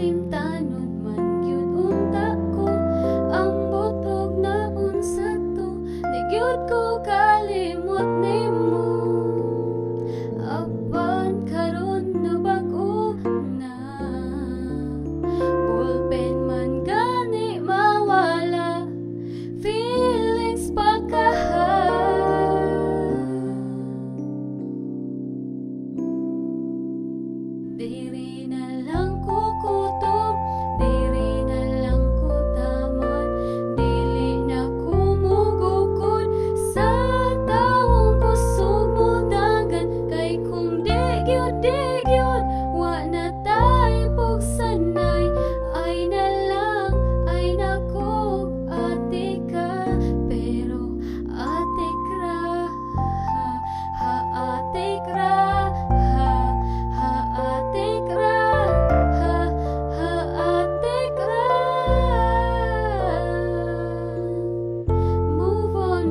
himtanon man gyud unta ko, ambot og naun sa to, di gyud ko kalimot nimo. Apan karon na bag-o na, ballpen man gani mawala, feelings pa kaha. Diri na lang ko kutob, diri na lang ko tamad, dili na ko mugukod sa taong kusog mo dagan. Kay kung di gyud wa na tay pugsanay, ay na lang ay nakog ate ka. Pero ate kra, ha ate kra, ha ate kra, ha ate kra. Move on,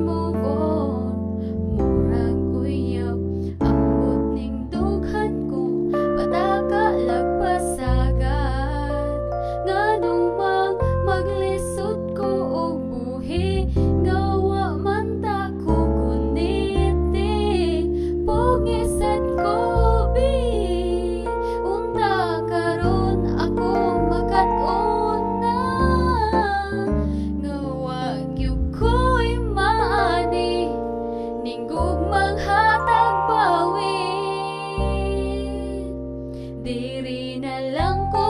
murag uyab, ambot ning dughan ko, pataka lagpasagat. Nganong maglisod ko og buhi, gawa man ta ko kuniti, pugisad ko bi. Unta karon ako makat-on na, nga wa gyud ko'y maani, ning gugmang hatag bawi. Diri na lang ko